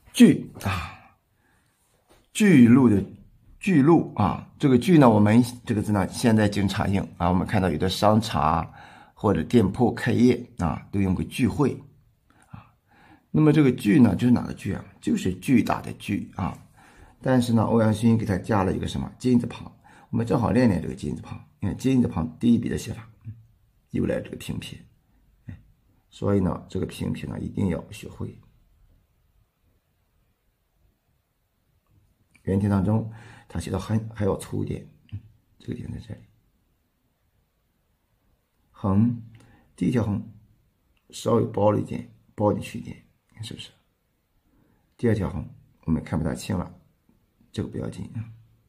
巨啊，巨鹿的巨鹿啊，这个巨呢，我们这个字呢，现在经常用啊。我们看到有的商场或者店铺开业啊，都用个聚会啊。那么这个巨呢，就是哪个巨啊？就是巨大的巨啊。但是呢，欧阳询给它加了一个什么金字旁？我们正好练练这个金字旁。你看金字旁第一笔的写法，由来这个平撇。所以呢，这个平撇呢，一定要学会。原题当中，它写的还要粗一点，这个点在这里。横，第一条横稍微包了一点，包进去一点，看是不是？第二条横我们看不大清了，这个不要紧啊。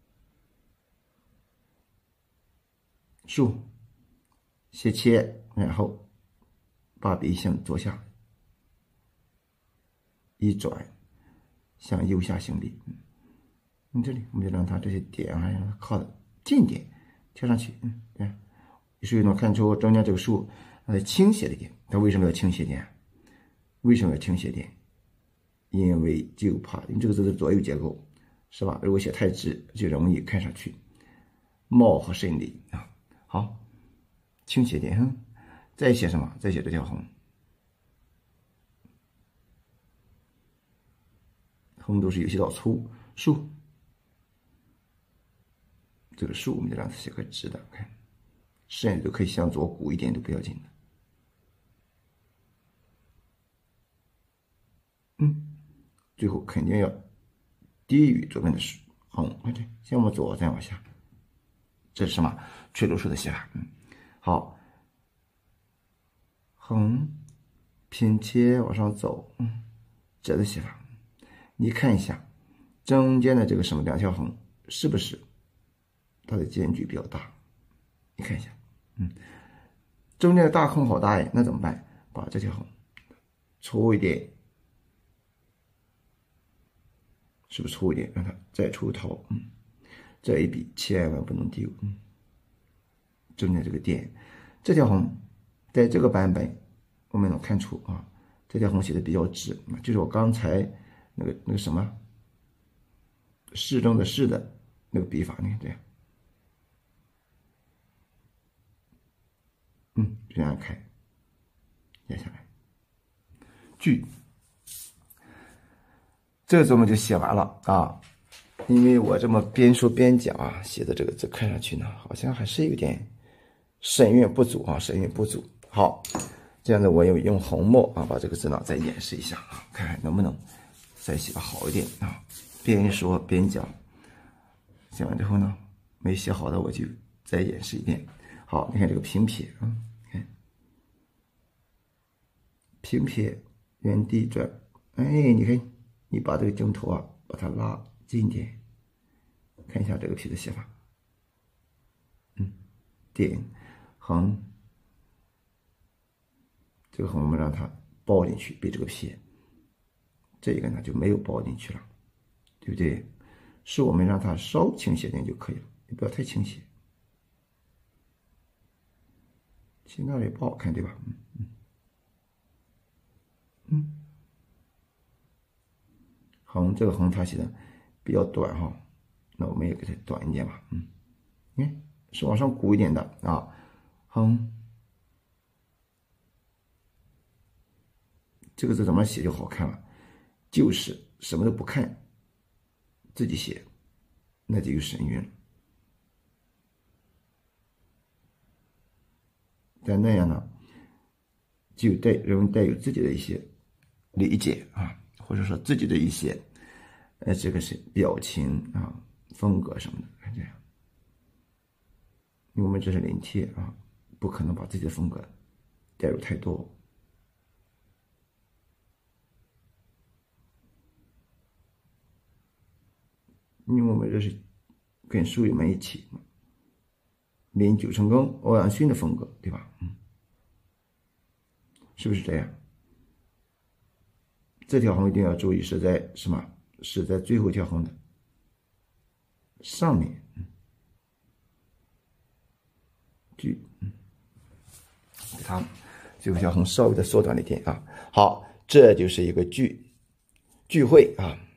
竖，斜切，然后把笔向左下一转，向右下行笔。这里我们就让它这些点啊，让它靠的近点贴上去。对。所以呢，看出中间这个竖它倾斜的点，它为什么要倾斜点？为什么要倾斜点？因为就怕，因为这个字是左右结构，是吧？如果写太直，就容易看上去貌合神离啊。好，倾斜点，再写什么？再写这条横，横都是有些道粗，竖，这个竖我们就让它写个直的，看，甚至都可以向左鼓一点都不要紧的。最后肯定要低于左边的横，看这，先往左，再往下，这是什么？垂柳竖的写法。好，横平切往上走，这的写法。你看一下中间的这个什么两条横，是不是它的间距比较大？你看一下，中间的大横好大呀，那怎么办？把这条横粗一点。是不是粗一点？让它再出头，这一笔千万不能丢，中间这个点，这条横，在这个版本我们能看出啊，这条横写的比较直，就是我刚才那个什么适中的适的那个笔法，你看这样，这样开，压下来，句。这个字我们就写完了啊，因为我这么边说边讲啊，写的这个字看上去呢，好像还是有点神韵不足啊，神韵不足。好，这样子我用红墨啊，把这个字呢再演示一下啊，看看能不能再写的好一点啊。边说边讲，讲完之后呢，没写好的我就再演示一遍。好，你看这个平撇啊，看平撇原地转，哎，你看。你把这个镜头啊，把它拉近一点，看一下这个撇的写法。点横，这个横我们让它包进去，被这个撇，这个呢就没有包进去了，对不对？是我们让它稍倾斜点就可以了，你不要太倾斜，其那里不好看，对吧？横这个横它写的比较短哈，那我们也给它短一点吧。你看是往上鼓一点的啊。横这个字怎么写就好看了？就是什么都不看，自己写，那就有神韵了。但那样呢，就容易带有自己的一些理解啊。或者说自己的一些，这个是表情啊、风格什么的，看这样。因为我们这是临帖啊，不可能把自己的风格带入太多。因为我们这是跟书友们一起临九成宫、欧阳询的风格，对吧？是不是这样？这条横一定要注意是在什么？是在最后一条横的上面，句，给它最后一条横稍微的缩短了一点啊。好，这就是一个句， 聚会啊。